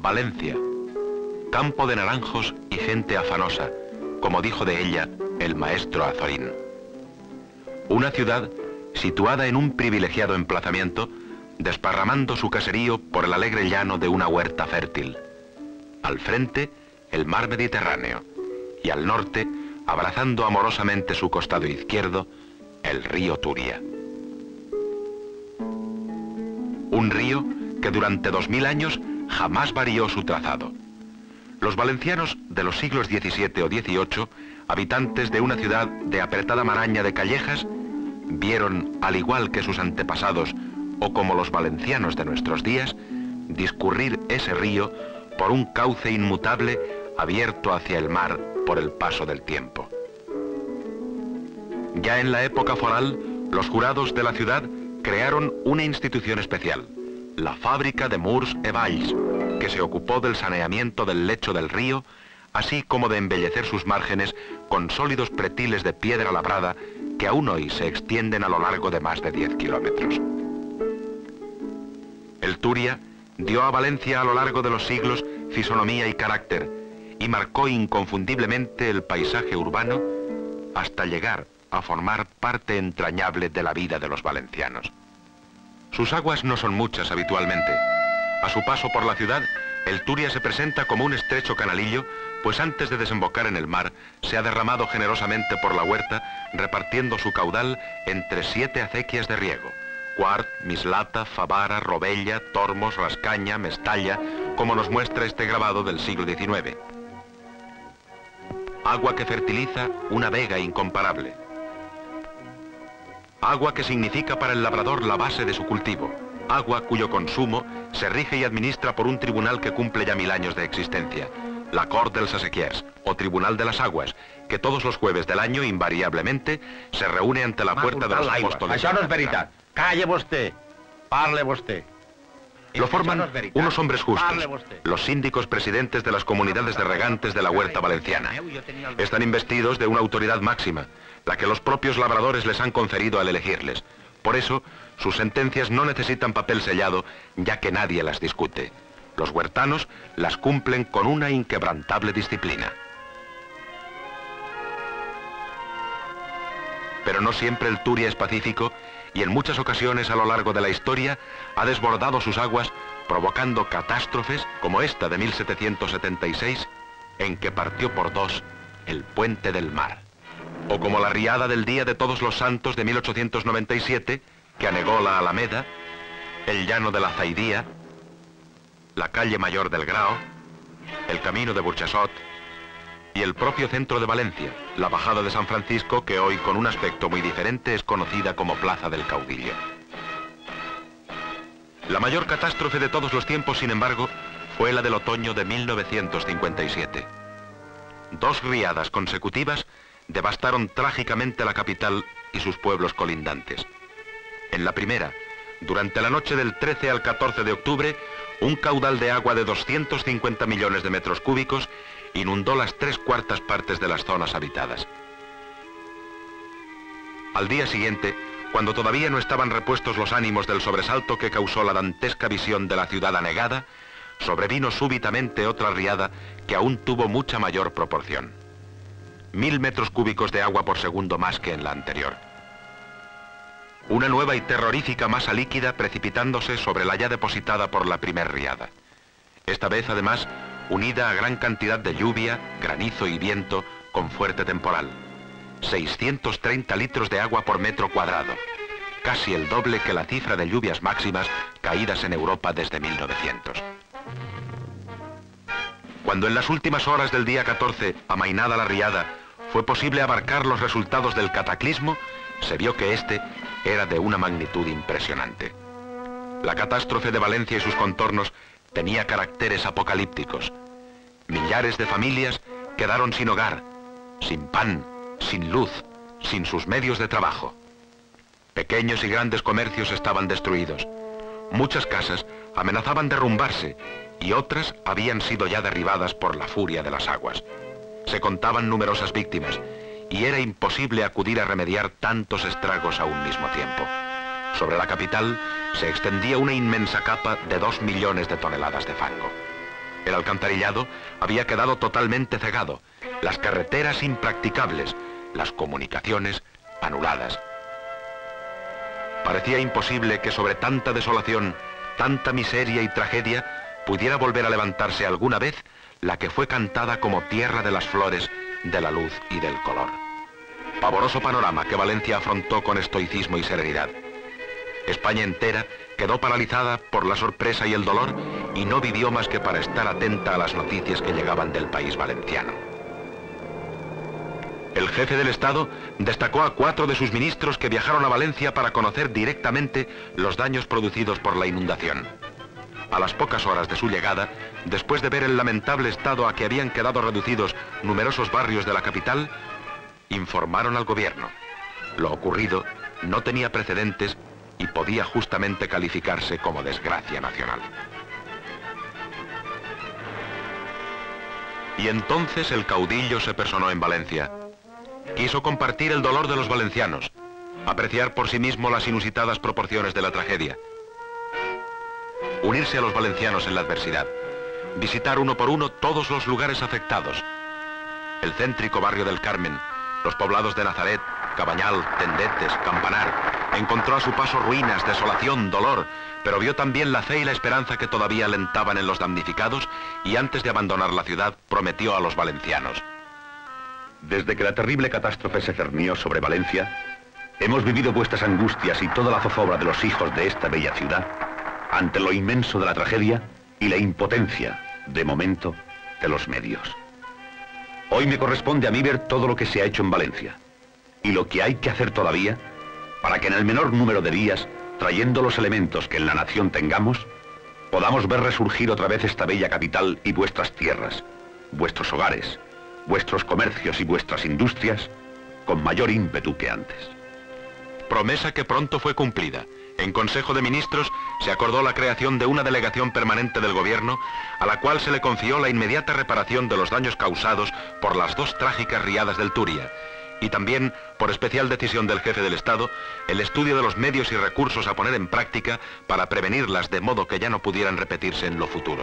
Valencia, campo de naranjos y gente afanosa, como dijo de ella el maestro Azorín. Una ciudad situada en un privilegiado emplazamiento, desparramando su caserío por el alegre llano de una huerta fértil. Al frente, el mar Mediterráneo, y al norte, abrazando amorosamente su costado izquierdo, el río Turia. Un río que durante 2000 años jamás varió su trazado. Los valencianos de los siglos XVII o XVIII, habitantes de una ciudad de apretada maraña de callejas, vieron, al igual que sus antepasados, o como los valencianos de nuestros días, discurrir ese río por un cauce inmutable abierto hacia el mar por el paso del tiempo. Ya en la época foral, los jurados de la ciudad crearon una institución especial, la Fábrica de Murs e Valls, que se ocupó del saneamiento del lecho del río, así como de embellecer sus márgenes con sólidos pretiles de piedra labrada que aún hoy se extienden a lo largo de más de 10 kilómetros. El Turia dio a Valencia a lo largo de los siglos fisonomía y carácter y marcó inconfundiblemente el paisaje urbano hasta llegar a formar parte entrañable de la vida de los valencianos. Sus aguas no son muchas habitualmente. A su paso por la ciudad, el Turia se presenta como un estrecho canalillo, pues antes de desembocar en el mar, se ha derramado generosamente por la huerta, repartiendo su caudal entre 7 acequias de riego: Quart, Mislata, Favara, Robella, Tormos, Rascaña, Mestalla, como nos muestra este grabado del siglo XIX. Agua que fertiliza una vega incomparable. Agua que significa para el labrador la base de su cultivo. Agua cuyo consumo se rige y administra por un tribunal que cumple ya 1000 años de existencia, la Cort dels Assequiers, o Tribunal de las Aguas, que todos los jueves del año, invariablemente, se reúne ante la puerta de los apóstoles. Això no és veritat. Calle vostè. Parle vostè. Lo forman unos hombres justos, los síndicos presidentes de las comunidades de regantes de la huerta valenciana. Están investidos de una autoridad máxima, la que los propios labradores les han conferido al elegirles. Por eso, sus sentencias no necesitan papel sellado, ya que nadie las discute. Los huertanos las cumplen con una inquebrantable disciplina. Pero no siempre el Turia es pacífico, y en muchas ocasiones a lo largo de la historia ha desbordado sus aguas, provocando catástrofes como esta de 1776, en que partió por dos el puente del mar. O como la riada del Día de Todos los Santos de 1897, que anegó la Alameda, el llano de la Zaidía, la calle Mayor del Grao, el camino de Burxassot y el propio centro de Valencia, la bajada de San Francisco, que hoy con un aspecto muy diferente es conocida como Plaza del Caudillo. La mayor catástrofe de todos los tiempos, sin embargo, fue la del otoño de 1957. 2 riadas consecutivas devastaron trágicamente la capital y sus pueblos colindantes. En la primera, durante la noche del 13 al 14 de octubre, un caudal de agua de 250 millones de metros cúbicos inundó las 3/4 partes de las zonas habitadas. Al día siguiente, cuando todavía no estaban repuestos los ánimos del sobresalto que causó la dantesca visión de la ciudad anegada, sobrevino súbitamente otra riada que aún tuvo mucha mayor proporción. 1000 metros cúbicos de agua por segundo más que en la anterior. Una nueva y terrorífica masa líquida precipitándose sobre la ya depositada por la primer riada. Esta vez, además, unida a gran cantidad de lluvia, granizo y viento con fuerte temporal. 630 litros de agua por metro cuadrado, casi el doble que la cifra de lluvias máximas caídas en Europa desde 1900. Cuando en las últimas horas del día 14, amainada la riada, fue posible abarcar los resultados del cataclismo, se vio que este era de una magnitud impresionante. La catástrofe de Valencia y sus contornos tenía caracteres apocalípticos. Millares de familias quedaron sin hogar, sin pan, sin luz, sin sus medios de trabajo. Pequeños y grandes comercios estaban destruidos. Muchas casas amenazaban derrumbarse y otras habían sido ya derribadas por la furia de las aguas. Se contaban numerosas víctimas y era imposible acudir a remediar tantos estragos a un mismo tiempo. Sobre la capital se extendía una inmensa capa de 2 millones de toneladas de fango. El alcantarillado había quedado totalmente cegado, las carreteras impracticables, las comunicaciones anuladas. Parecía imposible que sobre tanta desolación, tanta miseria y tragedia, pudiera volver a levantarse alguna vez la que fue cantada como tierra de las flores, de la luz y del color. Pavoroso panorama que Valencia afrontó con estoicismo y serenidad. España entera quedó paralizada por la sorpresa y el dolor y no vivió más que para estar atenta a las noticias que llegaban del país valenciano. El jefe del Estado destacó a 4 de sus ministros que viajaron a Valencia para conocer directamente los daños producidos por la inundación. A las pocas horas de su llegada, después de ver el lamentable estado a que habían quedado reducidos numerosos barrios de la capital, informaron al gobierno. Lo ocurrido no tenía precedentes y podía justamente calificarse como desgracia nacional. Y entonces el caudillo se personó en Valencia. Quiso compartir el dolor de los valencianos, apreciar por sí mismo las inusitadas proporciones de la tragedia, unirse a los valencianos en la adversidad, visitar uno por uno todos los lugares afectados. El céntrico barrio del Carmen, los poblados de Nazaret, Cabañal, Tendetes, Campanar. Encontró a su paso ruinas, desolación, dolor, pero vio también la fe y la esperanza que todavía alentaban en los damnificados y antes de abandonar la ciudad prometió a los valencianos: desde que la terrible catástrofe se cernió sobre Valencia, hemos vivido vuestras angustias y toda la zozobra de los hijos de esta bella ciudad ante lo inmenso de la tragedia y la impotencia, de momento, de los medios. Hoy me corresponde a mí ver todo lo que se ha hecho en Valencia y lo que hay que hacer todavía para que en el menor número de días, trayendo los elementos que en la nación tengamos, podamos ver resurgir otra vez esta bella capital y vuestras tierras, vuestros hogares, vuestros comercios y vuestras industrias con mayor ímpetu que antes. Promesa que pronto fue cumplida. En Consejo de Ministros se acordó la creación de una delegación permanente del gobierno a la cual se le confió la inmediata reparación de los daños causados por las 2 trágicas riadas del Turia y también, por especial decisión del jefe del Estado, el estudio de los medios y recursos a poner en práctica para prevenirlas de modo que ya no pudieran repetirse en lo futuro.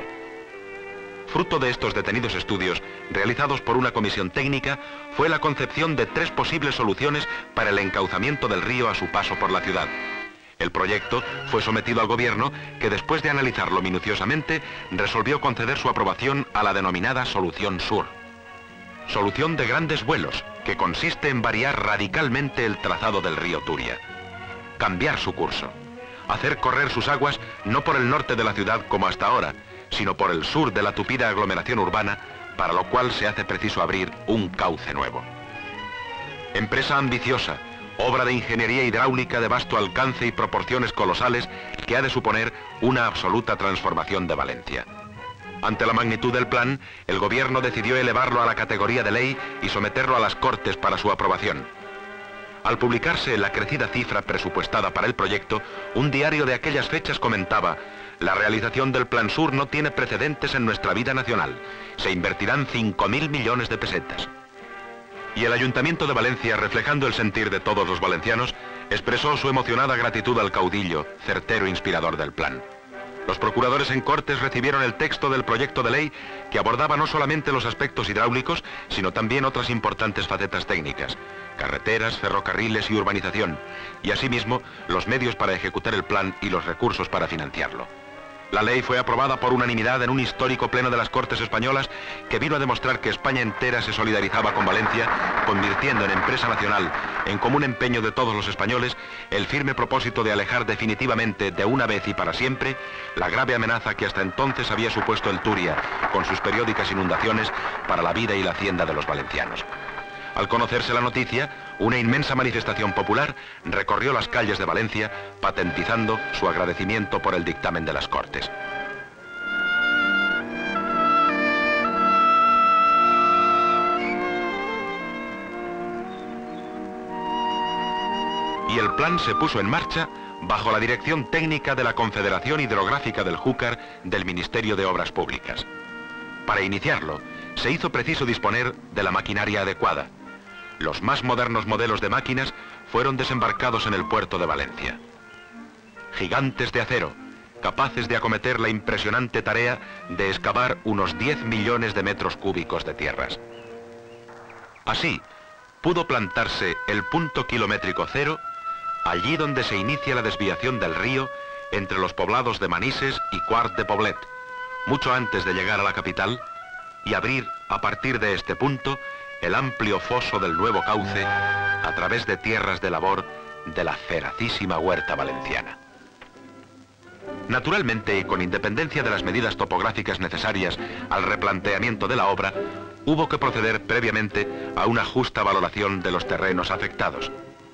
Fruto de estos detenidos estudios, realizados por una comisión técnica, fue la concepción de 3 posibles soluciones para el encauzamiento del río a su paso por la ciudad. El proyecto fue sometido al gobierno, que después de analizarlo minuciosamente, resolvió conceder su aprobación a la denominada Solución Sur. Solución de grandes vuelos, que consiste en variar radicalmente el trazado del río Turia. Cambiar su curso. Hacer correr sus aguas no por el norte de la ciudad como hasta ahora, sino por el sur de la tupida aglomeración urbana, para lo cual se hace preciso abrir un cauce nuevo. Empresa ambiciosa, obra de ingeniería hidráulica de vasto alcance y proporciones colosales que ha de suponer una absoluta transformación de Valencia. Ante la magnitud del plan, el gobierno decidió elevarlo a la categoría de ley y someterlo a las Cortes para su aprobación. Al publicarse la crecida cifra presupuestada para el proyecto, un diario de aquellas fechas comentaba: la realización del Plan Sur no tiene precedentes en nuestra vida nacional. Se invertirán 5.000 millones de pesetas. Y el Ayuntamiento de Valencia, reflejando el sentir de todos los valencianos, expresó su emocionada gratitud al caudillo, certero inspirador del plan. Los procuradores en Cortes recibieron el texto del proyecto de ley que abordaba no solamente los aspectos hidráulicos, sino también otras importantes facetas técnicas: carreteras, ferrocarriles y urbanización, y asimismo los medios para ejecutar el plan y los recursos para financiarlo. La ley fue aprobada por unanimidad en un histórico pleno de las Cortes españolas que vino a demostrar que España entera se solidarizaba con Valencia, convirtiendo en empresa nacional, en común empeño de todos los españoles, el firme propósito de alejar definitivamente, de una vez y para siempre, la grave amenaza que hasta entonces había supuesto el Turia, con sus periódicas inundaciones, para la vida y la hacienda de los valencianos. Al conocerse la noticia, una inmensa manifestación popular recorrió las calles de Valencia, patentizando su agradecimiento por el dictamen de las Cortes. Y el plan se puso en marcha bajo la dirección técnica de la Confederación Hidrográfica del Júcar del Ministerio de Obras Públicas. Para iniciarlo, se hizo preciso disponer de la maquinaria adecuada. Los más modernos modelos de máquinas fueron desembarcados en el puerto de Valencia. Gigantes de acero, capaces de acometer la impresionante tarea de excavar unos 10 millones de metros cúbicos de tierras. Así, pudo plantarse el punto kilométrico cero, allí donde se inicia la desviación del río entre los poblados de Manises y Quart de Poblet, mucho antes de llegar a la capital, y abrir, a partir de este punto, el amplio foso del nuevo cauce a través de tierras de labor de la feracísima huerta valenciana. Naturalmente, y con independencia de las medidas topográficas necesarias al replanteamiento de la obra, hubo que proceder previamente a una justa valoración de los terrenos afectados.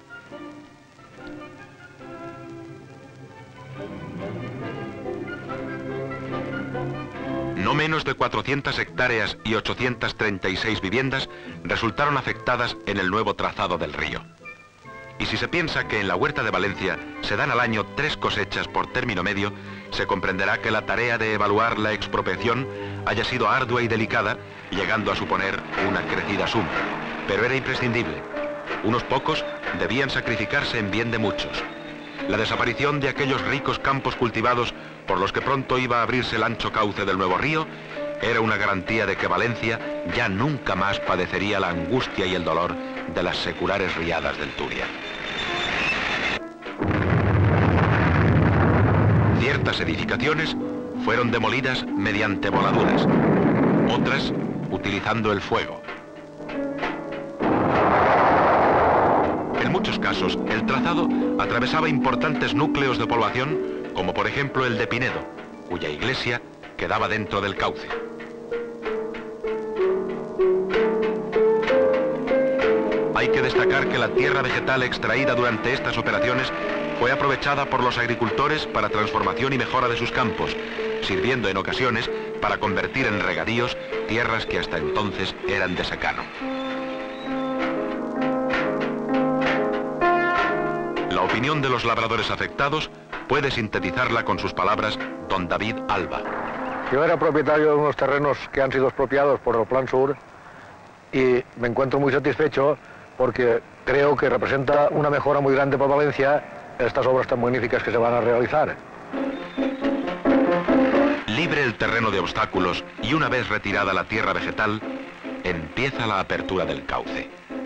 No menos de 400 hectáreas y 836 viviendas resultaron afectadas en el nuevo trazado del río. Y si se piensa que en la huerta de Valencia se dan al año 3 cosechas por término medio, se comprenderá que la tarea de evaluar la expropiación haya sido ardua y delicada, llegando a suponer una crecida suma. Pero era imprescindible. Unos pocos debían sacrificarse en bien de muchos. La desaparición de aquellos ricos campos cultivados por los que pronto iba a abrirse el ancho cauce del nuevo río era una garantía de que Valencia ya nunca más padecería la angustia y el dolor de las seculares riadas del Turia. Ciertas edificaciones fueron demolidas mediante voladuras, otras utilizando el fuego. En muchos casos, el trazado atravesaba importantes núcleos de población, como por ejemplo el de Pinedo, cuya iglesia quedaba dentro del cauce. Hay que destacar que la tierra vegetal extraída durante estas operaciones fue aprovechada por los agricultores para transformación y mejora de sus campos, sirviendo en ocasiones para convertir en regadíos tierras que hasta entonces eran de secano. La opinión de los labradores afectados puede sintetizarla con sus palabras don David Alba. Yo era propietario de unos terrenos que han sido expropiados por el Plan Sur y me encuentro muy satisfecho porque creo que representa una mejora muy grande para Valencia estas obras tan magníficas que se van a realizar. Libre el terreno de obstáculos y una vez retirada la tierra vegetal, empieza la apertura del cauce.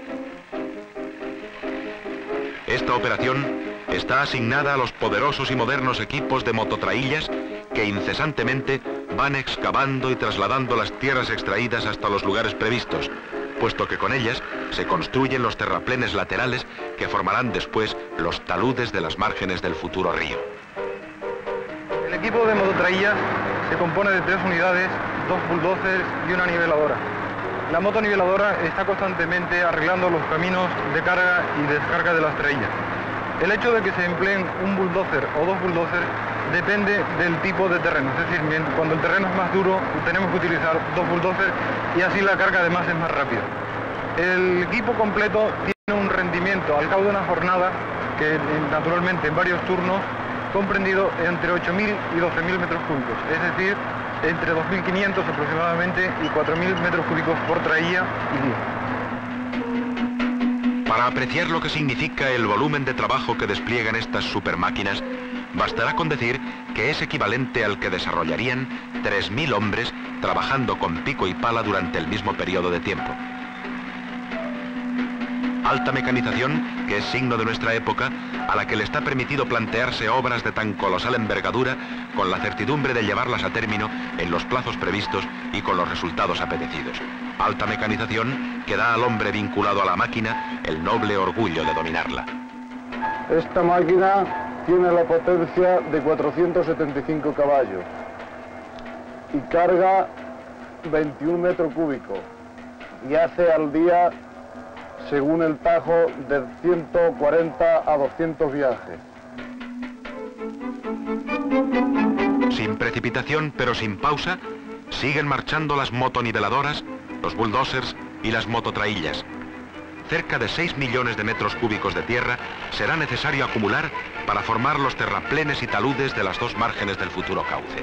Esta operación está asignada a los poderosos y modernos equipos de mototraillas que incesantemente van excavando y trasladando las tierras extraídas hasta los lugares previstos, puesto que con ellas se construyen los terraplenes laterales que formarán después los taludes de las márgenes del futuro río. El equipo de mototraillas se compone de 3 unidades, 2 bulldozers y una niveladora. La motoniveladora está constantemente arreglando los caminos de carga y descarga de las traillas. El hecho de que se empleen un bulldozer o 2 bulldozers depende del tipo de terreno, es decir, cuando el terreno es más duro tenemos que utilizar 2 bulldozers y así la carga además es más rápida. El equipo completo tiene un rendimiento al cabo de una jornada que naturalmente en varios turnos comprendido entre 8.000 y 12.000 metros cúbicos, es decir, entre 2.500 aproximadamente y 4.000 metros cúbicos por trailla y día. Para apreciar lo que significa el volumen de trabajo que despliegan estas supermáquinas, bastará con decir que es equivalente al que desarrollarían 3.000 hombres trabajando con pico y pala durante el mismo periodo de tiempo. Alta mecanización que es signo de nuestra época, a la que le está permitido plantearse obras de tan colosal envergadura con la certidumbre de llevarlas a término en los plazos previstos y con los resultados apetecidos. Alta mecanización que da al hombre vinculado a la máquina el noble orgullo de dominarla. Esta máquina tiene la potencia de 475 caballos y carga 21 metros cúbicos y hace al día, según el tajo, de 140 a 200 viajes. Sin precipitación pero sin pausa, siguen marchando las motoniveladoras, los bulldozers y las mototraillas. Cerca de 6 millones de metros cúbicos de tierra será necesario acumular para formar los terraplenes y taludes de las 2 márgenes del futuro cauce.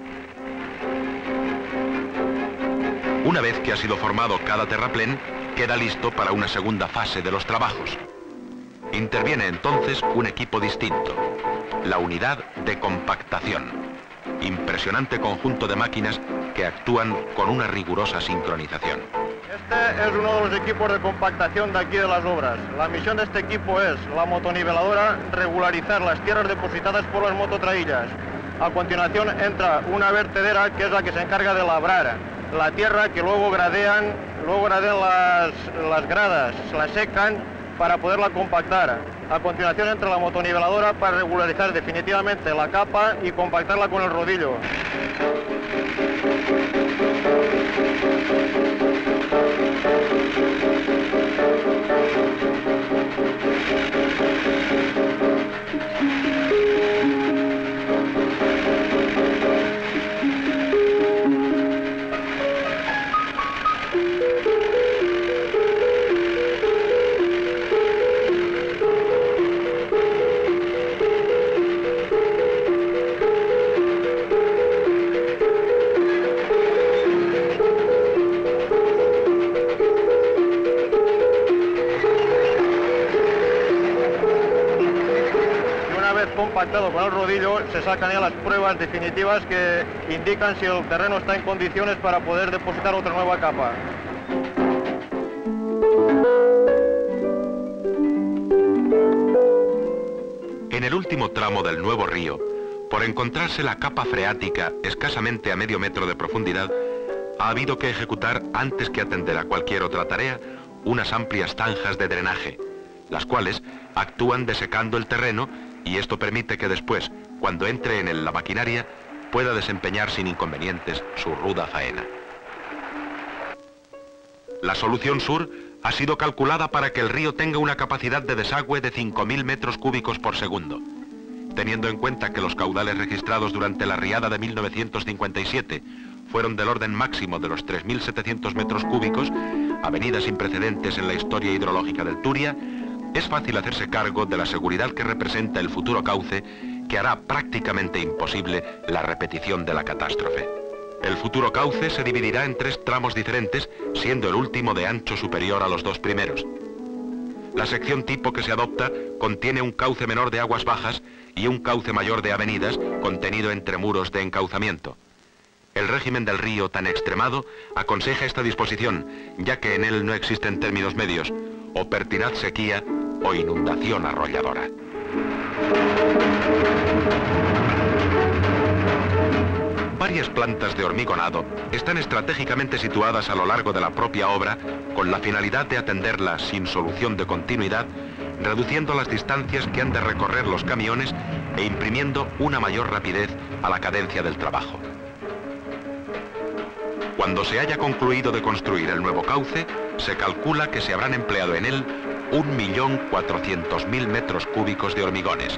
Una vez que ha sido formado cada terraplén, queda listo para una segunda fase de los trabajos. Interviene entonces un equipo distinto, la unidad de compactación. impresionante conjunto de máquinas que actúan con una rigurosa sincronización. Este es uno de los equipos de compactación de aquí de las obras. La misión de este equipo es, la motoniveladora, regularizar las tierras depositadas por las mototraillas. A continuación entra una vertedera que es la que se encarga de labrar la tierra, que luego gradean las gradas, las secan para poderla compactar. A continuación entra la motoniveladora para regularizar definitivamente la capa y compactarla con el rodillo. Compactado con el rodillo, se sacan ya las pruebas definitivas que indican si el terreno está en condiciones para poder depositar otra nueva capa. En el último tramo del nuevo río, por encontrarse la capa freática escasamente a medio metro de profundidad, ha habido que ejecutar, antes que atender a cualquier otra tarea, unas amplias zanjas de drenaje, las cuales actúan desecando el terreno, y esto permite que después, cuando entre en él la maquinaria, pueda desempeñar sin inconvenientes su ruda faena. La solución sur ha sido calculada para que el río tenga una capacidad de desagüe de 5.000 metros cúbicos por segundo. Teniendo en cuenta que los caudales registrados durante la riada de 1957 fueron del orden máximo de los 3.700 metros cúbicos, avenida sin precedentes en la historia hidrológica del Turia, es fácil hacerse cargo de la seguridad que representa el futuro cauce, que hará prácticamente imposible la repetición de la catástrofe. El futuro cauce se dividirá en 3 tramos diferentes, siendo el último de ancho superior a los 2 primeros. La sección tipo que se adopta contiene un cauce menor de aguas bajas y un cauce mayor de avenidas contenido entre muros de encauzamiento. El régimen del río tan extremado aconseja esta disposición, ya que en él no existen términos medios, o pertinaz sequía o inundación arrolladora. Varias plantas de hormigonado están estratégicamente situadas a lo largo de la propia obra con la finalidad de atenderla sin solución de continuidad, reduciendo las distancias que han de recorrer los camiones e imprimiendo una mayor rapidez a la cadencia del trabajo. Cuando se haya concluido de construir el nuevo cauce, se calcula que se habrán empleado en él 1.400.000 metros cúbicos de hormigones.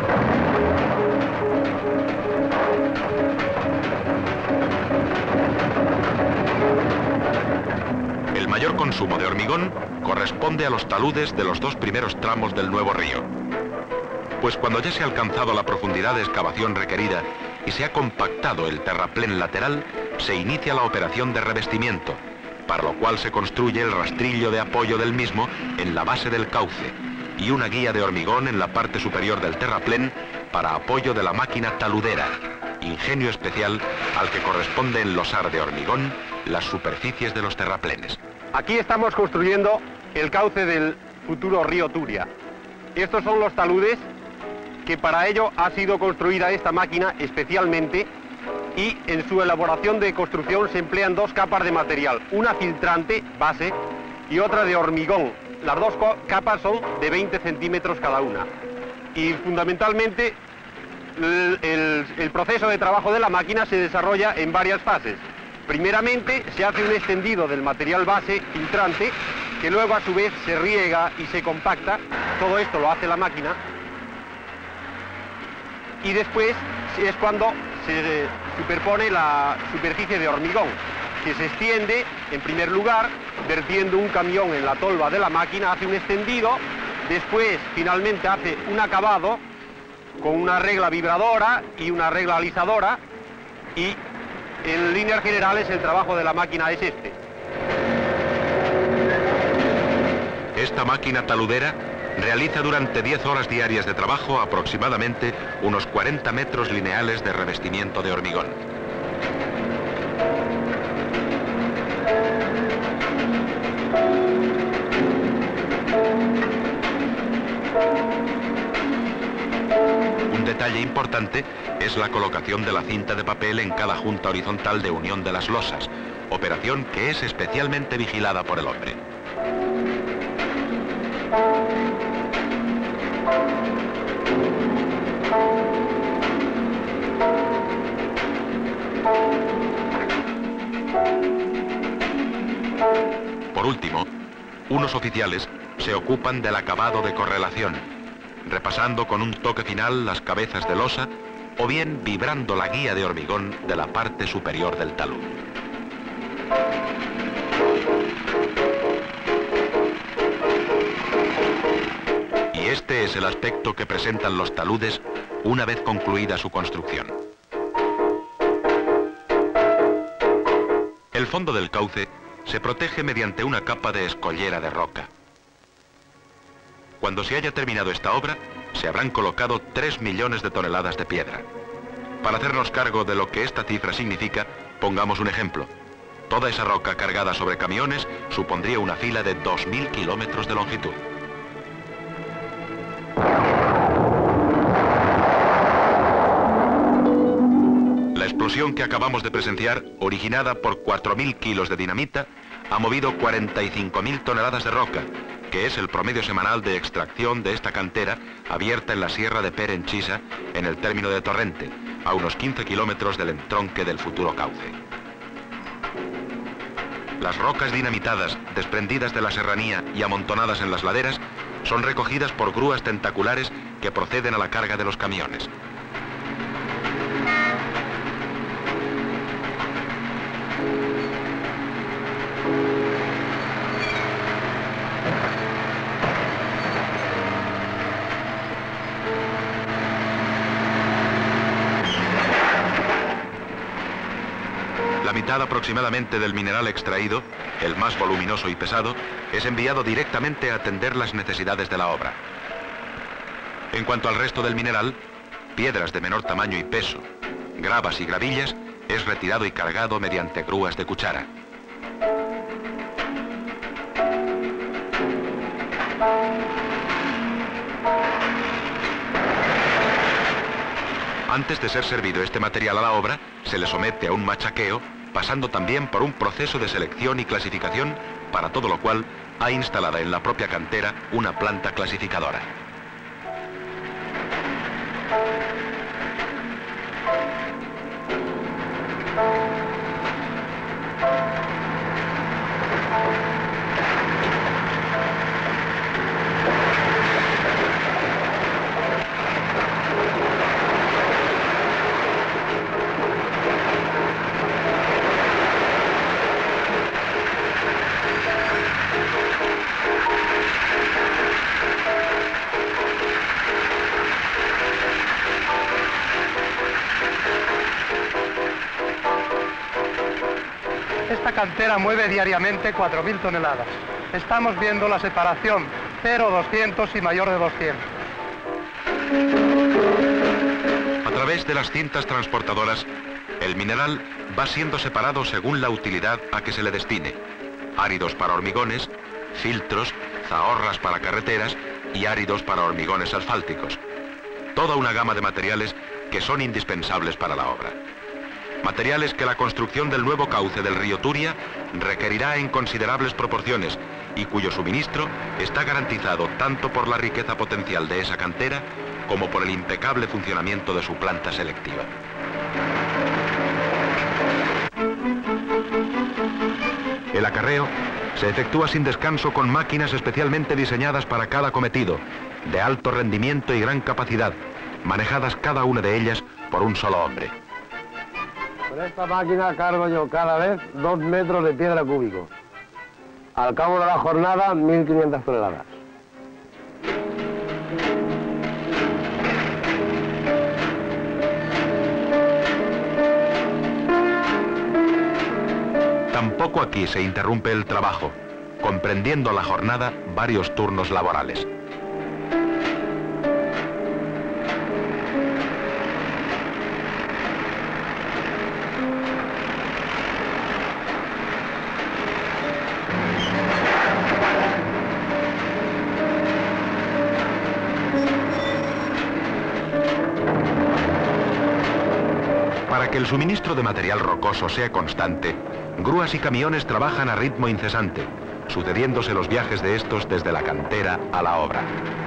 El mayor consumo de hormigón corresponde a los taludes de los 2 primeros tramos del nuevo río. Pues cuando ya se ha alcanzado la profundidad de excavación requerida y se ha compactado el terraplén lateral, se inicia la operación de revestimiento, para lo cual se construye el rastrillo de apoyo del mismo en la base del cauce y una guía de hormigón en la parte superior del terraplén para apoyo de la máquina taludera, ingenio especial al que corresponde enlosar de hormigón las superficies de los terraplenes. Aquí estamos construyendo el cauce del futuro río Turia. Estos son los taludes que para ello ha sido construida esta máquina especialmente, y en su elaboración de construcción se emplean 2 capas de material, una filtrante base y otra de hormigón. Las 2 capas son de 20 centímetros cada una. Y fundamentalmente el proceso de trabajo de la máquina se desarrolla en varias fases. Primeramente se hace un extendido del material base filtrante, que luego a su vez se riega y se compacta. Todo esto lo hace la máquina. Y después es cuando se superpone la superficie de hormigón, que se extiende en primer lugar, vertiendo un camión en la tolva de la máquina, hace un extendido, después finalmente hace un acabado con una regla vibradora y una regla alisadora, y en líneas generales el trabajo de la máquina es este. Esta máquina taludera realiza durante 10 horas diarias de trabajo aproximadamente unos 40 metros lineales de revestimiento de hormigón. Un detalle importante es la colocación de la cinta de papel en cada junta horizontal de unión de las losas, operación que es especialmente vigilada por el hombre. Por último, unos oficiales se ocupan del acabado de correlación, repasando con un toque final las cabezas de losa o bien vibrando la guía de hormigón de la parte superior del talud. Y este es el aspecto que presentan los taludes una vez concluida su construcción. El fondo del cauce se protege mediante una capa de escollera de roca. Cuando se haya terminado esta obra, se habrán colocado 3 millones de toneladas de piedra. Para hacernos cargo de lo que esta cifra significa, pongamos un ejemplo. Toda esa roca cargada sobre camiones supondría una fila de 2.000 kilómetros de longitud. La explosión que acabamos de presenciar, originada por 4.000 kilos de dinamita, ha movido 45.000 toneladas de roca, que es el promedio semanal de extracción de esta cantera abierta en la sierra de Perenchisa, en el término de Torrente, a unos 15 kilómetros del entronque del futuro cauce. Las rocas dinamitadas, desprendidas de la serranía y amontonadas en las laderas, son recogidas por grúas tentaculares que proceden a la carga de los camiones. La mitad aproximadamente del mineral extraído, el más voluminoso y pesado, es enviado directamente a atender las necesidades de la obra. En cuanto al resto del mineral, piedras de menor tamaño y peso, gravas y gravillas, es retirado y cargado mediante grúas de cuchara. Antes de ser servido este material a la obra, se le somete a un machaqueo, pasando también por un proceso de selección y clasificación, para todo lo cual ha instalada en la propia cantera una planta clasificadora. Esta cantera mueve diariamente 4.000 toneladas. Estamos viendo la separación 0-200 y mayor de 200. A través de las cintas transportadoras, el mineral va siendo separado según la utilidad a que se le destine. Áridos para hormigones, filtros, zahorras para carreteras y áridos para hormigones asfálticos. Toda una gama de materiales que son indispensables para la obra. Materiales que la construcción del nuevo cauce del río Turia requerirá en considerables proporciones y cuyo suministro está garantizado tanto por la riqueza potencial de esa cantera como por el impecable funcionamiento de su planta selectiva. El acarreo se efectúa sin descanso con máquinas especialmente diseñadas para cada cometido, de alto rendimiento y gran capacidad, manejadas cada una de ellas por un solo hombre. Con esta máquina cargo yo cada vez 2 metros de piedra cúbico. Al cabo de la jornada, 1.500 toneladas. Tampoco aquí se interrumpe el trabajo, comprendiendo la jornada varios turnos laborales. Para que el suministro de material rocoso sea constante, grúas y camiones trabajan a ritmo incesante, sucediéndose los viajes de estos desde la cantera a la obra.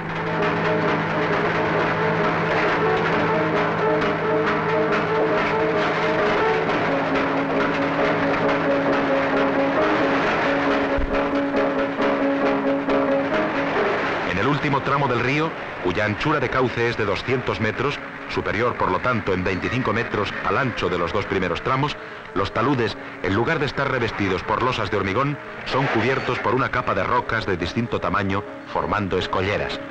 En el último tramo del río, cuya anchura de cauce es de 200 metros, superior por lo tanto en 25 metros al ancho de los dos primeros tramos, los taludes, en lugar de estar revestidos por losas de hormigón, son cubiertos por una capa de rocas de distinto tamaño, formando escolleras.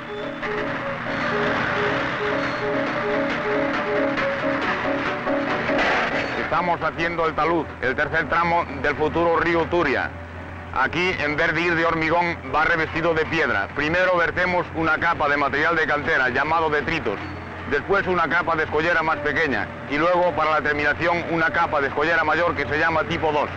Estamos haciendo el talud, el tercer tramo del futuro río Turia. Aquí, en vez de ir de hormigón, va revestido de piedra. Primero vertemos una capa de material de cantera llamado detritos, después una capa de escollera más pequeña y luego, para la terminación, una capa de escollera mayor que se llama tipo 2.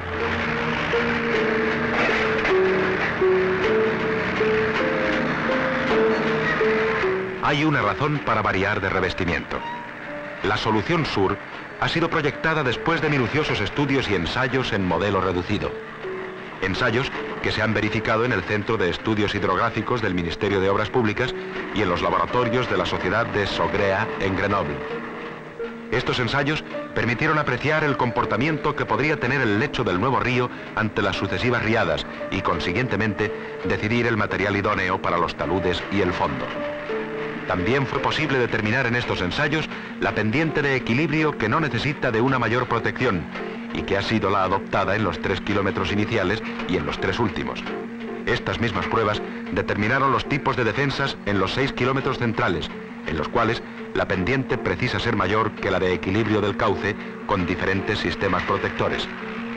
Hay una razón para variar de revestimiento. La solución sur ha sido proyectada después de minuciosos estudios y ensayos en modelo reducido. Ensayos que se han verificado en el Centro de Estudios Hidrográficos del Ministerio de Obras Públicas y en los laboratorios de la Sociedad de Sogrea en Grenoble. Estos ensayos permitieron apreciar el comportamiento que podría tener el lecho del nuevo río ante las sucesivas riadas y, consiguientemente, decidir el material idóneo para los taludes y el fondo. También fue posible determinar en estos ensayos la pendiente de equilibrio que no necesita de una mayor protección y que ha sido la adoptada en los 3 kilómetros iniciales y en los 3 últimos. Estas mismas pruebas determinaron los tipos de defensas en los 6 kilómetros centrales, en los cuales la pendiente precisa ser mayor que la de equilibrio del cauce con diferentes sistemas protectores.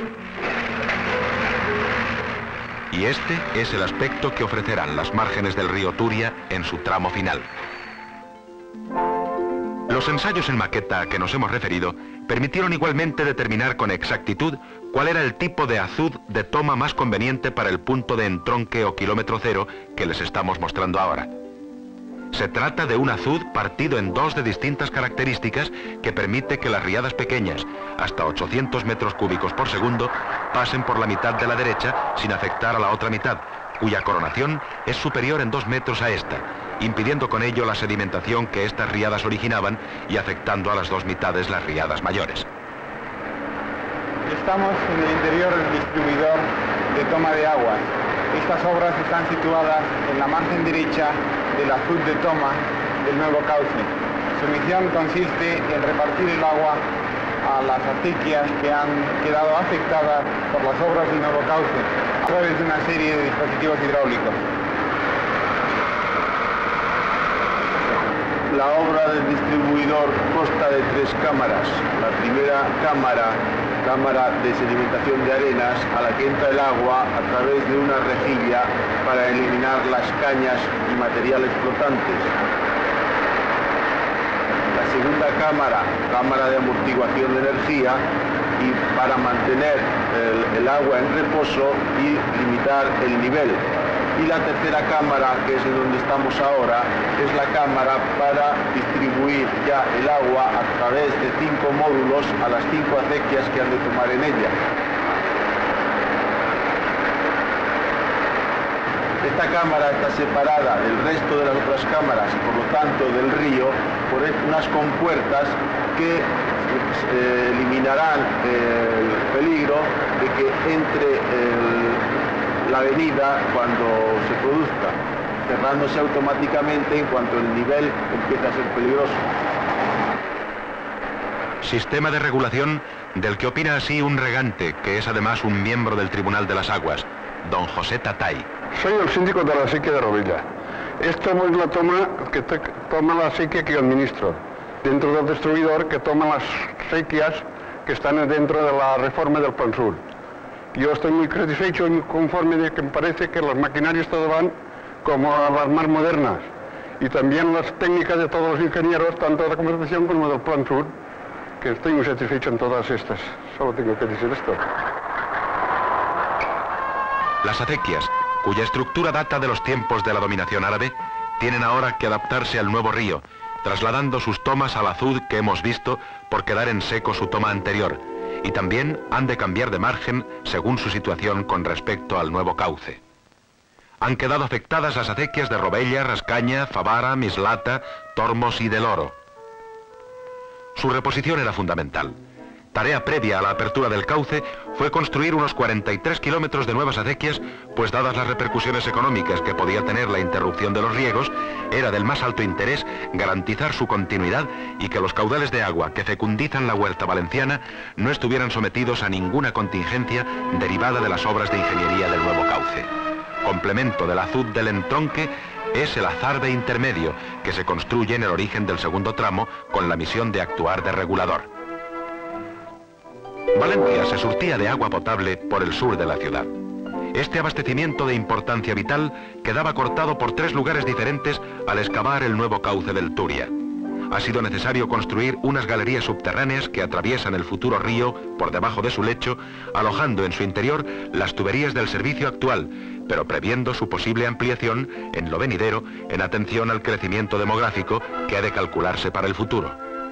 Y este es el aspecto que ofrecerán las márgenes del río Turia en su tramo final. Los ensayos en maqueta a que nos hemos referido permitieron igualmente determinar con exactitud cuál era el tipo de azud de toma más conveniente para el punto de entronque o kilómetro cero que les estamos mostrando ahora. Se trata de un azud partido en dos de distintas características que permite que las riadas pequeñas, hasta 800 metros cúbicos por segundo, pasen por la mitad de la derecha sin afectar a la otra mitad, cuya coronación es superior en 2 metros a esta, impidiendo con ello la sedimentación que estas riadas originaban y afectando a las dos mitades las riadas mayores. Estamos en el interior del distribuidor de toma de aguas. Estas obras están situadas en la margen derecha del azud de toma del nuevo cauce. Su misión consiste en repartir el agua a las acequias que han quedado afectadas por las obras del nuevo cauce a través de una serie de dispositivos hidráulicos. La obra del distribuidor consta de 3 cámaras. La primera cámara de sedimentación de arenas, a la que entra el agua a través de una rejilla para eliminar las cañas y materiales flotantes. La segunda cámara de amortiguación de energía, y para mantener el agua en reposo y limitar el nivel. Y la tercera cámara, que es en donde estamos ahora, es la cámara para distribuir ya el agua a través de 5 módulos a las 5 acequias que han de tomar en ella. Esta cámara está separada del resto de las otras cámaras y por lo tanto del río por unas compuertas que eliminarán el peligro de que entre la avenida cuando se produzca, cerrándose automáticamente en cuanto el nivel empieza a ser peligroso. Sistema de regulación del que opina así un regante, que es además un miembro del Tribunal de las Aguas, don José Tatay. Soy el síndico de la acequia de Rovilla. Esta es la toma que toma la acequia que yo administro, dentro del distribuidor que toma las acequias que están dentro de la reforma del Plan Sur. Yo estoy muy satisfecho y conforme de que me parece que las maquinarias todas van como a las más modernas y también las técnicas de todos los ingenieros, tanto de la Conservación como del Plan Sur, que estoy muy satisfecho en todas estas. Solo tengo que decir esto. Las acequias, cuya estructura data de los tiempos de la dominación árabe, tienen ahora que adaptarse al nuevo río, trasladando sus tomas al azud que hemos visto por quedar en seco su toma anterior, y también han de cambiar de margen según su situación con respecto al nuevo cauce. Han quedado afectadas las acequias de Robella, Rascaña, Favara, Mislata, Tormos y Del Oro. Su reposición era fundamental. Tarea previa a la apertura del cauce fue construir unos 43 kilómetros de nuevas acequias, pues dadas las repercusiones económicas que podía tener la interrupción de los riegos, era del más alto interés garantizar su continuidad y que los caudales de agua que fecundizan la huerta valenciana no estuvieran sometidos a ninguna contingencia derivada de las obras de ingeniería del nuevo cauce. Complemento del azud del entronque es el azarbe intermedio, que se construye en el origen del segundo tramo con la misión de actuar de regulador. Valencia se surtía de agua potable por el sur de la ciudad. Este abastecimiento de importancia vital quedaba cortado por 3 lugares diferentes al excavar el nuevo cauce del Turia. Ha sido necesario construir unas galerías subterráneas que atraviesan el futuro río por debajo de su lecho, alojando en su interior las tuberías del servicio actual, pero previendo su posible ampliación en lo venidero en atención al crecimiento demográfico que ha de calcularse para el futuro.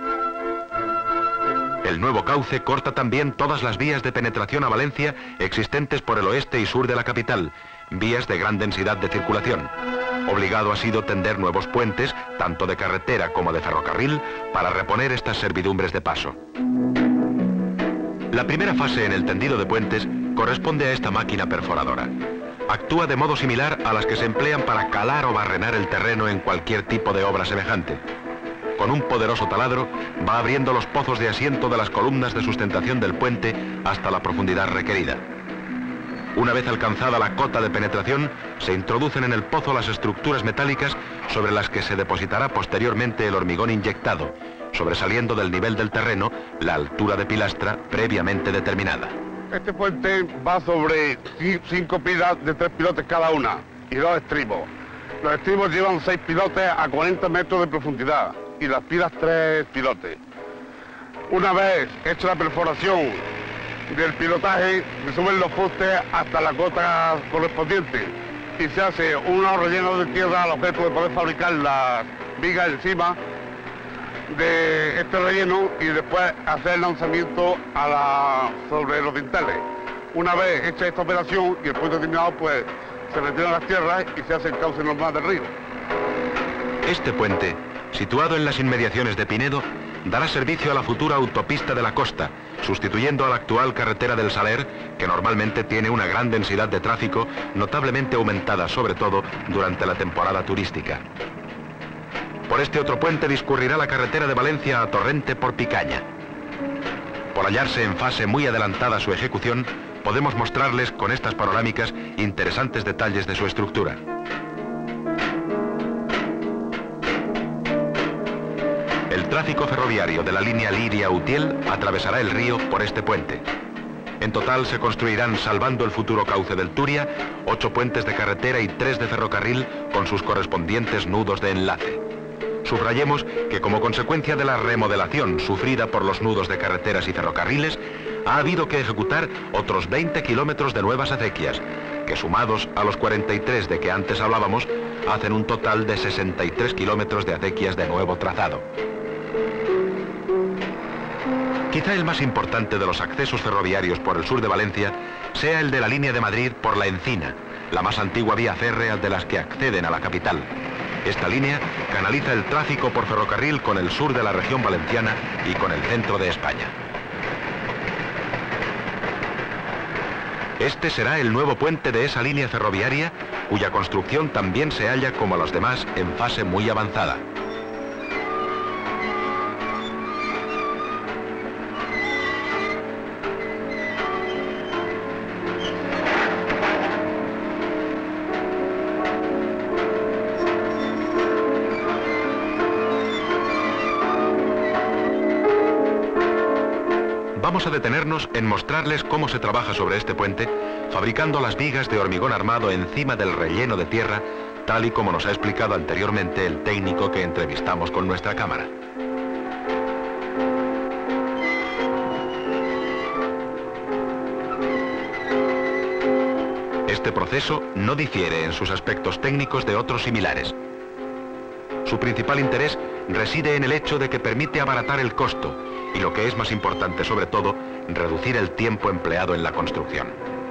El nuevo cauce corta también todas las vías de penetración a Valencia existentes por el oeste y sur de la capital, vías de gran densidad de circulación. Obligado ha sido tender nuevos puentes, tanto de carretera como de ferrocarril, para reponer estas servidumbres de paso. La primera fase en el tendido de puentes corresponde a esta máquina perforadora. Actúa de modo similar a las que se emplean para calar o barrenar el terreno en cualquier tipo de obra semejante. Con un poderoso taladro va abriendo los pozos de asiento de las columnas de sustentación del puente hasta la profundidad requerida. Una vez alcanzada la cota de penetración, se introducen en el pozo las estructuras metálicas sobre las que se depositará posteriormente el hormigón inyectado, sobresaliendo del nivel del terreno la altura de pilastra previamente determinada. Este puente va sobre 5 pilas de 3 pilotes cada una y 2 estribos. Los estribos llevan 6 pilotes a 40 metros de profundidad y las pilas 3 pilotes. Una vez hecha la perforación del pilotaje, se suben los postes hasta la cota correspondiente y se hace un relleno de tierra al objeto de poder fabricar las vigas encima de este relleno y después hacer el lanzamiento sobre los dinteles. Una vez hecha esta operación y el puente terminado, pues se retiran las tierras y se hace el cauce normal del río. Este puente, situado en las inmediaciones de Pinedo, dará servicio a la futura autopista de la costa, sustituyendo a la actual carretera del Saler, que normalmente tiene una gran densidad de tráfico, notablemente aumentada sobre todo durante la temporada turística. Por este otro puente discurrirá la carretera de Valencia a Torrente por Picaña. Por hallarse en fase muy adelantada su ejecución, podemos mostrarles con estas panorámicas interesantes detalles de su estructura. El tráfico ferroviario de la línea Liria-Utiel atravesará el río por este puente. En total se construirán, salvando el futuro cauce del Turia, 8 puentes de carretera y 3 de ferrocarril con sus correspondientes nudos de enlace. Subrayemos que como consecuencia de la remodelación sufrida por los nudos de carreteras y ferrocarriles, ha habido que ejecutar otros 20 kilómetros de nuevas acequias, que sumados a los 43 de que antes hablábamos, hacen un total de 63 kilómetros de acequias de nuevo trazado. Quizá el más importante de los accesos ferroviarios por el sur de Valencia sea el de la línea de Madrid por La Encina, la más antigua vía férrea de las que acceden a la capital. Esta línea canaliza el tráfico por ferrocarril con el sur de la región valenciana y con el centro de España. Este será el nuevo puente de esa línea ferroviaria, cuya construcción también se halla, como los demás, en fase muy avanzada. Vamos a detenernos en mostrarles cómo se trabaja sobre este puente, fabricando las vigas de hormigón armado encima del relleno de tierra, tal y como nos ha explicado anteriormente el técnico que entrevistamos con nuestra cámara. Este proceso no difiere en sus aspectos técnicos de otros similares. Su principal interés reside en el hecho de que permite abaratar el costo y, lo que es más importante sobre todo, reducir el tiempo empleado en la construcción.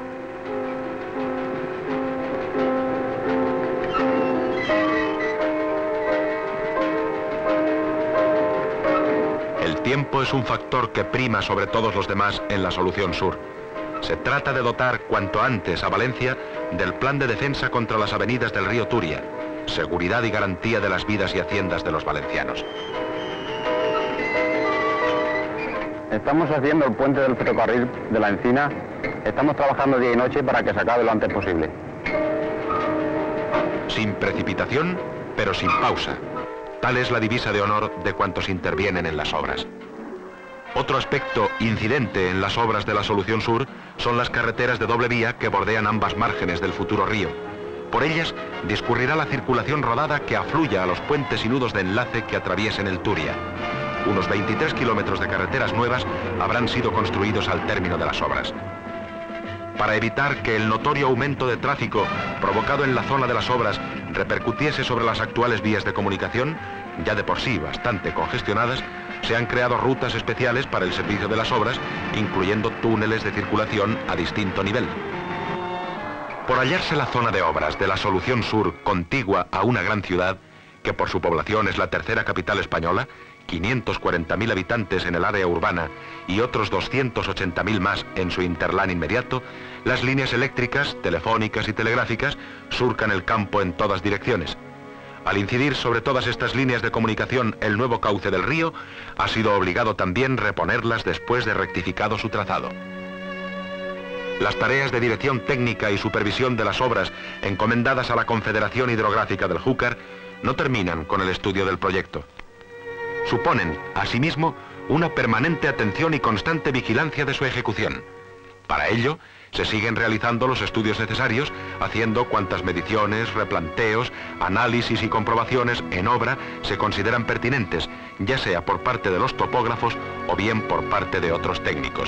El tiempo es un factor que prima sobre todos los demás en la solución sur. Se trata de dotar cuanto antes a Valencia del plan de defensa contra las avenidas del río Turia, seguridad y garantía de las vidas y haciendas de los valencianos. Estamos haciendo el puente del ferrocarril de la Encina. Estamos trabajando día y noche para que se acabe lo antes posible. Sin precipitación, pero sin pausa. Tal es la divisa de honor de cuantos intervienen en las obras. Otro aspecto incidente en las obras de la solución sur son las carreteras de doble vía que bordean ambas márgenes del futuro río. Por ellas discurrirá la circulación rodada que afluya a los puentes y nudos de enlace que atraviesen el Turia. Unos 23 kilómetros de carreteras nuevas habrán sido construidos al término de las obras. Para evitar que el notorio aumento de tráfico provocado en la zona de las obras repercutiese sobre las actuales vías de comunicación, ya de por sí bastante congestionadas, se han creado rutas especiales para el servicio de las obras, incluyendo túneles de circulación a distinto nivel. Por hallarse la zona de obras de la solución sur contigua a una gran ciudad, que por su población es la tercera capital española, 540.000 habitantes en el área urbana y otros 280.000 más en su interlán inmediato, las líneas eléctricas, telefónicas y telegráficas surcan el campo en todas direcciones. Al incidir sobre todas estas líneas de comunicación el nuevo cauce del río, ha sido obligado también reponerlas después de rectificado su trazado. Las tareas de dirección técnica y supervisión de las obras encomendadas a la Confederación Hidrográfica del Júcar no terminan con el estudio del proyecto. Suponen, asimismo, una permanente atención y constante vigilancia de su ejecución. Para ello, se siguen realizando los estudios necesarios, haciendo cuantas mediciones, replanteos, análisis y comprobaciones en obra se consideran pertinentes, ya sea por parte de los topógrafos o bien por parte de otros técnicos.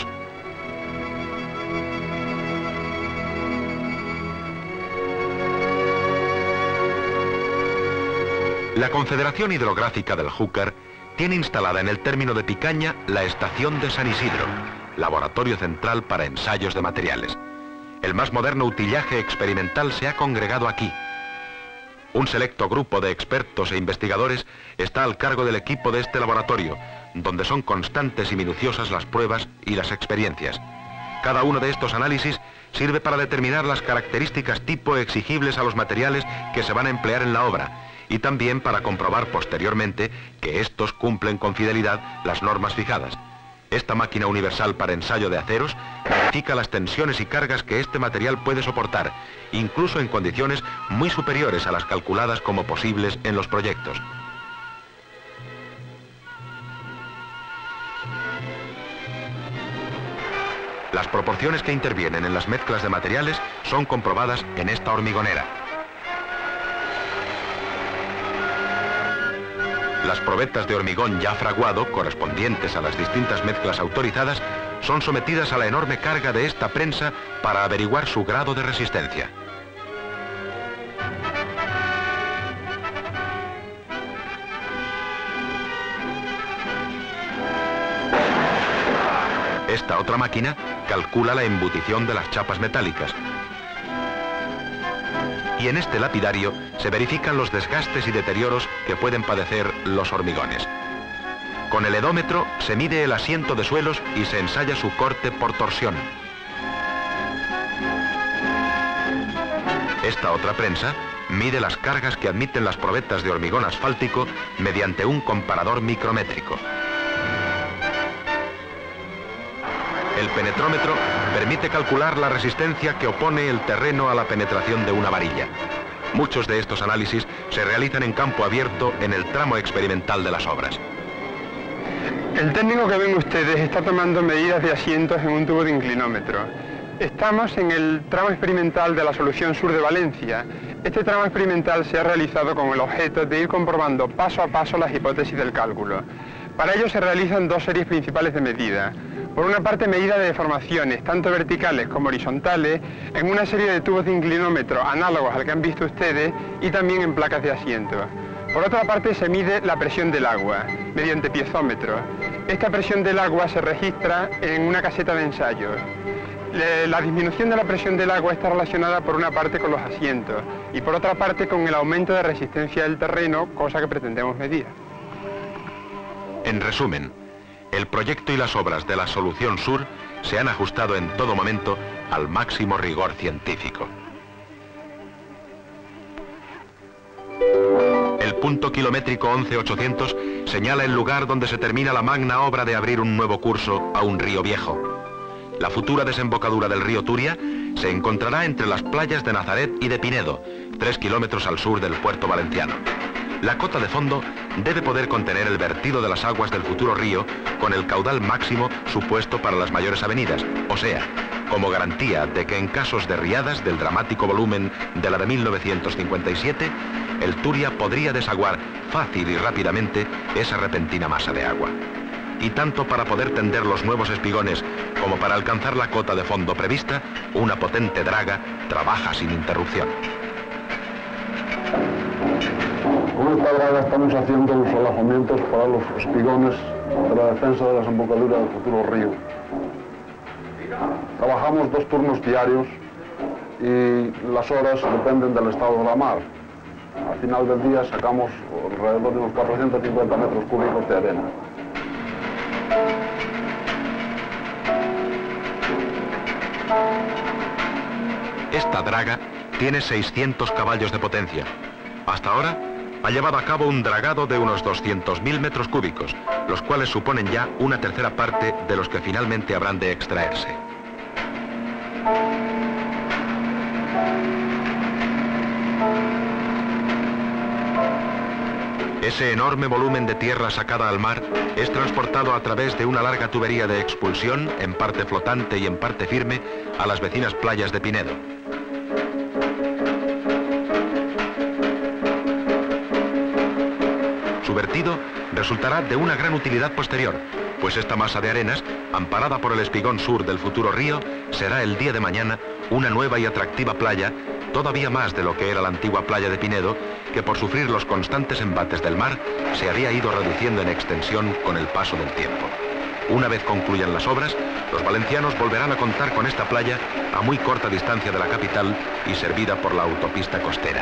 La Confederación Hidrográfica del Júcar tiene instalada en el término de Picaña la estación de San Isidro, laboratorio central para ensayos de materiales. El más moderno utillaje experimental se ha congregado aquí. Un selecto grupo de expertos e investigadores está al cargo del equipo de este laboratorio, donde son constantes y minuciosas las pruebas y las experiencias. Cada uno de estos análisis sirve para determinar las características tipo exigibles a los materiales que se van a emplear en la obra, y también para comprobar posteriormente que estos cumplen con fidelidad las normas fijadas. Esta máquina universal para ensayo de aceros verifica las tensiones y cargas que este material puede soportar, incluso en condiciones muy superiores a las calculadas como posibles en los proyectos. Las proporciones que intervienen en las mezclas de materiales son comprobadas en esta hormigonera. Las probetas de hormigón ya fraguado, correspondientes a las distintas mezclas autorizadas, son sometidas a la enorme carga de esta prensa para averiguar su grado de resistencia. Esta otra máquina calcula la embutición de las chapas metálicas. Y en este lapidario se verifican los desgastes y deterioros que pueden padecer los hormigones. Con el edómetro se mide el asiento de suelos y se ensaya su corte por torsión. Esta otra prensa mide las cargas que admiten las probetas de hormigón asfáltico mediante un comparador micrométrico. El penetrómetro permite calcular la resistencia que opone el terreno a la penetración de una varilla. Muchos de estos análisis se realizan en campo abierto en el tramo experimental de las obras. El técnico que ven ustedes está tomando medidas de asientos en un tubo de inclinómetro. Estamos en el tramo experimental de la solución sur de Valencia. Este tramo experimental se ha realizado con el objeto de ir comprobando paso a paso las hipótesis del cálculo. Para ello se realizan dos series principales de medidas. Por una parte, medida de deformaciones, tanto verticales como horizontales, en una serie de tubos de inclinómetro análogos al que han visto ustedes y también en placas de asiento. Por otra parte, se mide la presión del agua mediante piezómetro. Esta presión del agua se registra en una caseta de ensayos. La disminución de la presión del agua está relacionada por una parte con los asientos y por otra parte con el aumento de resistencia del terreno, cosa que pretendemos medir. En resumen, el proyecto y las obras de la Solución Sur se han ajustado en todo momento al máximo rigor científico. El punto kilométrico 11800 señala el lugar donde se termina la magna obra de abrir un nuevo curso a un río viejo. La futura desembocadura del río Turia se encontrará entre las playas de Nazaret y de Pinedo, 3 kilómetros al sur del puerto valenciano. La cota de fondo debe poder contener el vertido de las aguas del futuro río con el caudal máximo supuesto para las mayores avenidas, o sea, como garantía de que en casos de riadas del dramático volumen de la de 1957, el Turia podría desaguar fácil y rápidamente esa repentina masa de agua. Y tanto para poder tender los nuevos espigones como para alcanzar la cota de fondo prevista, una potente draga trabaja sin interrupción. Con esta draga estamos haciendo los alojamientos para los espigones de la defensa de la desembocadura del futuro río. Trabajamos 2 turnos diarios y las horas dependen del estado de la mar. Al final del día sacamos alrededor de unos 450 metros cúbicos de arena. Esta draga tiene 600 caballos de potencia. Hasta ahora ha llevado a cabo un dragado de unos 200.000 metros cúbicos, los cuales suponen ya una tercera parte de los que finalmente habrán de extraerse. Ese enorme volumen de tierra sacada al mar es transportado a través de una larga tubería de expulsión, en parte flotante y en parte firme, a las vecinas playas de Pinedo. Su vertido resultará de una gran utilidad posterior, pues esta masa de arenas, amparada por el espigón sur del futuro río, será el día de mañana una nueva y atractiva playa, todavía más de lo que era la antigua playa de Pinedo, que por sufrir los constantes embates del mar, se había ido reduciendo en extensión con el paso del tiempo. Una vez concluyan las obras, los valencianos volverán a contar con esta playa a muy corta distancia de la capital y servida por la autopista costera.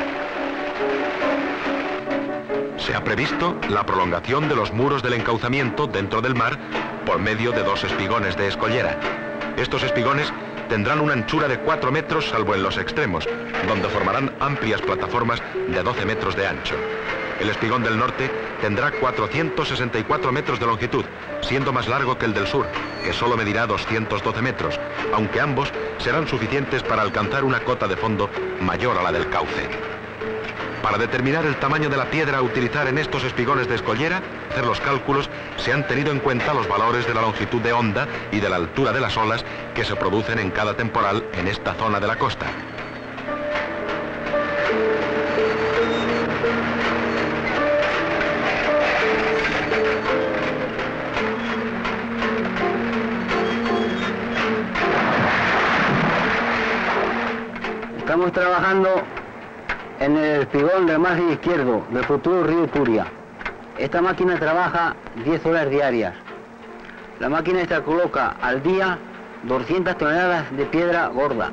Se ha previsto la prolongación de los muros del encauzamiento dentro del mar por medio de 2 espigones de escollera. Estos espigones tendrán una anchura de 4 metros salvo en los extremos, donde formarán amplias plataformas de 12 metros de ancho. El espigón del norte tendrá 464 metros de longitud, siendo más largo que el del sur, que solo medirá 212 metros, aunque ambos serán suficientes para alcanzar una cota de fondo mayor a la del cauce. Para determinar el tamaño de la piedra a utilizar en estos espigones de escollera, hacer los cálculos, se han tenido en cuenta los valores de la longitud de onda y de la altura de las olas que se producen en cada temporal en esta zona de la costa. Estamos trabajando en el espigón del margen izquierdo del futuro río Turia. Esta máquina trabaja 10 horas diarias. La máquina esta coloca al día 200 toneladas de piedra gorda.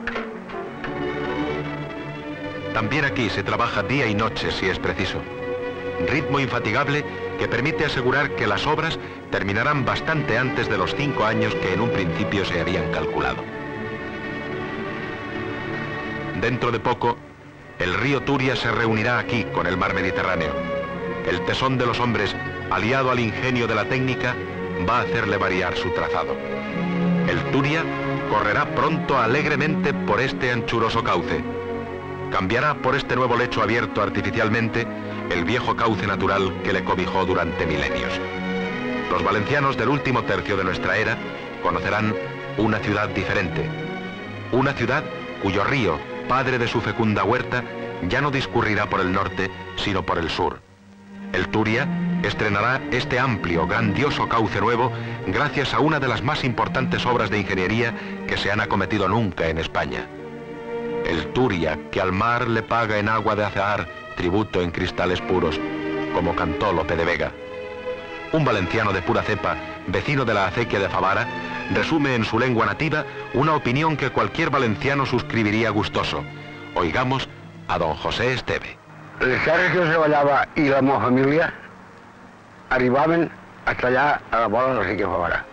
También aquí se trabaja día y noche si es preciso. Ritmo infatigable que permite asegurar que las obras terminarán bastante antes de los 5 años que en un principio se habían calculado. Dentro de poco, el río Turia se reunirá aquí con el mar Mediterráneo. El tesón de los hombres, aliado al ingenio de la técnica, va a hacerle variar su trazado. El Turia correrá pronto alegremente por este anchuroso cauce. Cambiará por este nuevo lecho abierto artificialmente el viejo cauce natural que le cobijó durante milenios. Los valencianos del último tercio de nuestra era conocerán una ciudad diferente. Una ciudad cuyo río, padre de su fecunda huerta, ya no discurrirá por el norte, sino por el sur. El Turia estrenará este amplio, grandioso cauce nuevo gracias a una de las más importantes obras de ingeniería que se han acometido nunca en España. El Turia, que al mar le paga en agua de azahar, tributo en cristales puros, como cantó Lope de Vega. Un valenciano de pura cepa, vecino de la acequia de Favara, resume en su lengua nativa una opinión que cualquier valenciano suscribiría gustoso. Oigamos a don José Esteve. Les carros que se ballava i la meva família arribaven hasta allà a la vora de la acequia de Favara.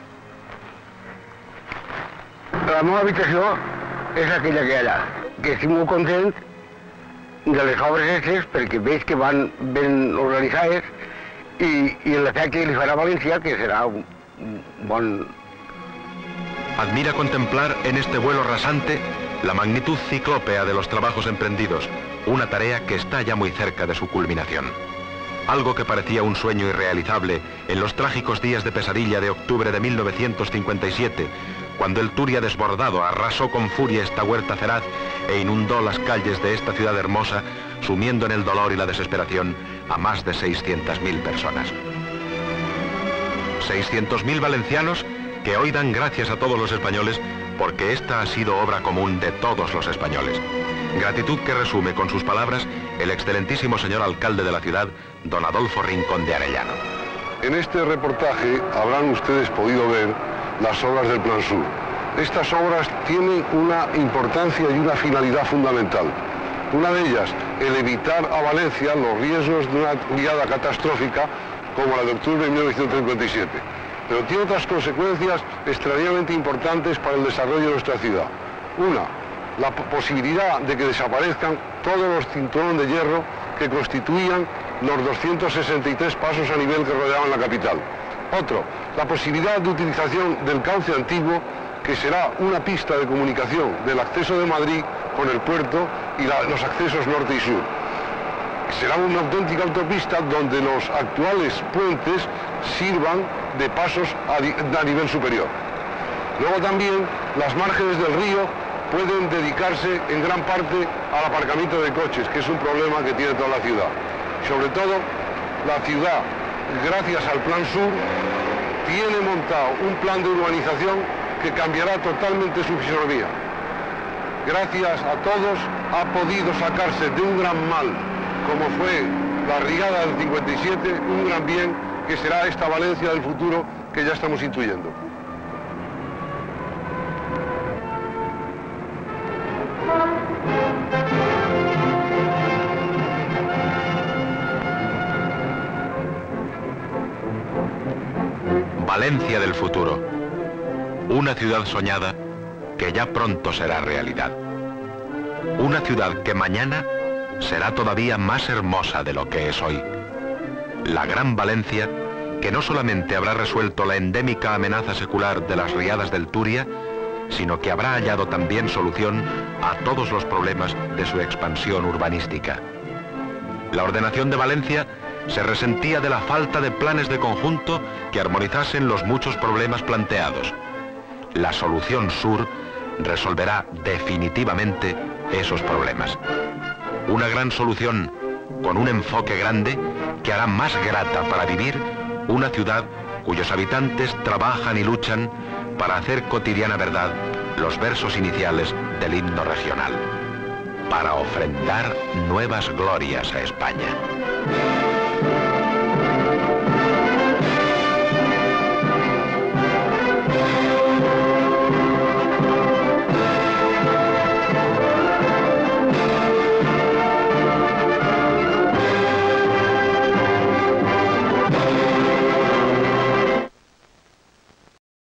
La meva habitació és aquella que hi ha allà, que estic molt content de les obres aquestes perquè veig que van ben organitzades i l'efecte que li farà a València, que serà un bon... Admira contemplar en este vuelo rasante la magnitud ciclópea de los trabajos emprendidos, una tarea que está ya muy cerca de su culminación. Algo que parecía un sueño irrealizable en los trágicos días de pesadilla de octubre de 1957, cuando el Turia desbordado arrasó con furia esta huerta feraz e inundó las calles de esta ciudad hermosa, sumiendo en el dolor y la desesperación a más de 600.000 personas. 600.000 valencianos que hoy dan gracias a todos los españoles porque esta ha sido obra común de todos los españoles. Gratitud que resume con sus palabras el excelentísimo señor alcalde de la ciudad, don Adolfo Rincón de Arellano. En este reportaje habrán ustedes podido ver las obras del Plan Sur. Estas obras tienen una importancia y una finalidad fundamental. Una de ellas, el evitar a Valencia los riesgos de una riada catastrófica como la de octubre de 1957. Pero tiene otras consecuencias extraordinariamente importantes para el desarrollo de nuestra ciudad. Una, la posibilidad de que desaparezcan todos los cinturones de hierro que constituían los 263 pasos a nivel que rodeaban la capital. Otro, la posibilidad de utilización del cauce antiguo, que será una pista de comunicación del acceso de Madrid con el puerto y los accesos norte y sur. Será una auténtica autopista donde los actuales puentes sirvan de pasos a nivel superior. Luego también las márgenes del río pueden dedicarse en gran parte al aparcamiento de coches, que es un problema que tiene toda la ciudad. Sobre todo, la ciudad, gracias al Plan Sur, tiene montado un plan de urbanización que cambiará totalmente su fisonomía. Gracias a todos ha podido sacarse de un gran mal, como fue la riada del 57, un gran bien que será esta Valencia del futuro que ya estamos intuyendo. Valencia del futuro, una ciudad soñada que ya pronto será realidad. Una ciudad que mañana será todavía más hermosa de lo que es hoy. La gran Valencia, que no solamente habrá resuelto la endémica amenaza secular de las riadas del Turia, sino que habrá hallado también solución a todos los problemas de su expansión urbanística. La ordenación de Valencia se resentía de la falta de planes de conjunto que armonizasen los muchos problemas planteados. La solución sur resolverá definitivamente esos problemas. Una gran solución con un enfoque grande que hará más grata para vivir una ciudad cuyos habitantes trabajan y luchan para hacer cotidiana verdad los versos iniciales del himno regional, para ofrendar nuevas glorias a España.